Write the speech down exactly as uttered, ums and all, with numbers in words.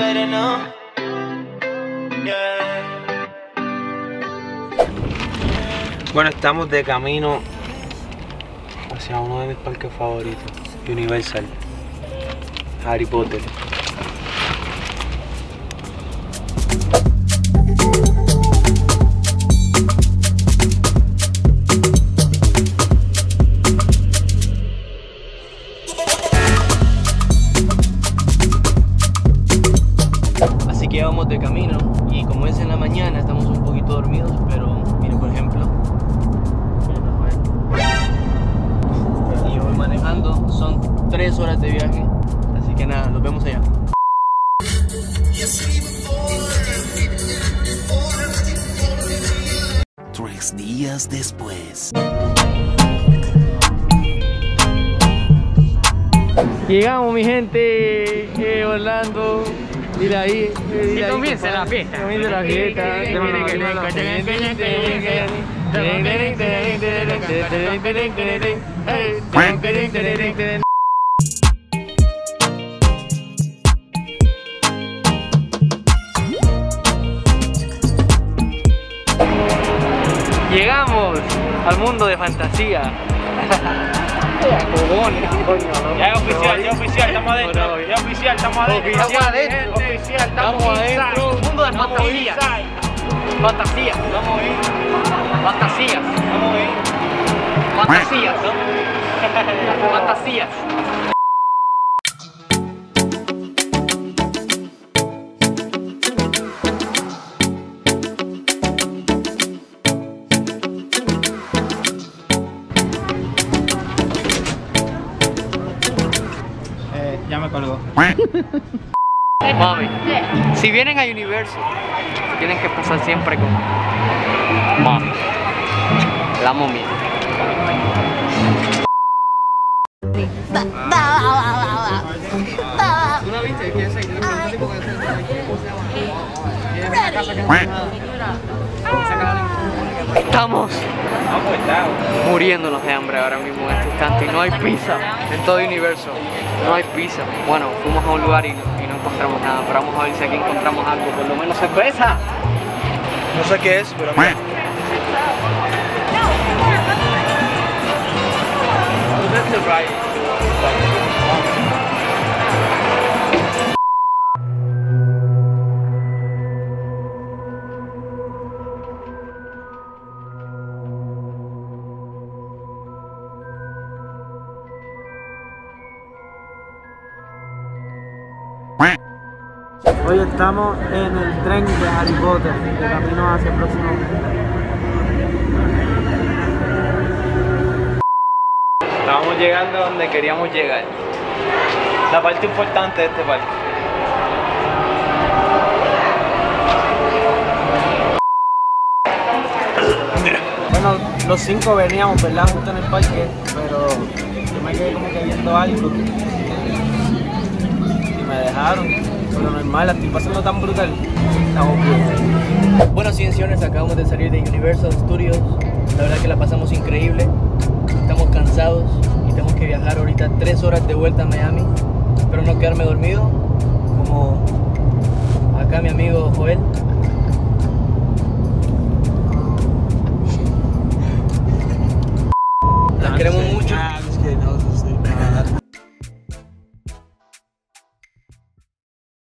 better know. Yeah. Bueno, estamos de camino hacia uno de mis parques favoritos, Universal, Harry Potter. Así que vamos de camino y como es en la mañana estamos un poquito dormidos, pero miren por ejemplo, y yo voy manejando, son tres horas de viaje, así que nada, nos vemos allá. Tres días después. Llegamos mi gente, eh, Orlando. Dile ahí, eh, dile Y ahí, comienza papá. la fiesta. Comienza la fiesta. Llegamos al mundo de fantasía. Ya es oficial, ya es oficial, estamos adentro. Ya es oficial, estamos adentro. Oficial, adentro. Oficial, estamos Estamos adentro. inside. Mundo de Estamos fantasía. inside. Fantasías. Vamos a ir, Fantasías. vamos a ir. Fantasías. Fantasías. Eh, ya me colgó. Mami, si vienen a Universal, tienen que pasar siempre con Mami, la momia. ¿Tú la viste? ¿Quién es el tipo que Estamos muriéndonos de hambre ahora mismo en este instante y no hay pizza en todo Universo. No hay pizza. Bueno, fuimos a un lugar y, y no encontramos nada, pero vamos a ver si aquí encontramos algo, por lo menos cerveza. No sé qué es, pero mira. Hoy estamos en el tren de Harry Potter, de camino hacia el próximo. Estábamos llegando a donde queríamos llegar. La parte importante de este parque. Bueno, los cinco veníamos, ¿verdad? Justo en el parque, pero yo me quedé como que viendo algo y me dejaron. Pero normal, la estoy pasando tan brutal. Estamos bien. Bueno, ciencianos, acabamos de salir de Universal Studios. La verdad que la pasamos increíble. Estamos cansados y tenemos que viajar ahorita tres horas de vuelta a Miami. Espero no quedarme dormido, como acá mi amigo Joel. Las queremos mucho. Ah, es que no, no sé nada.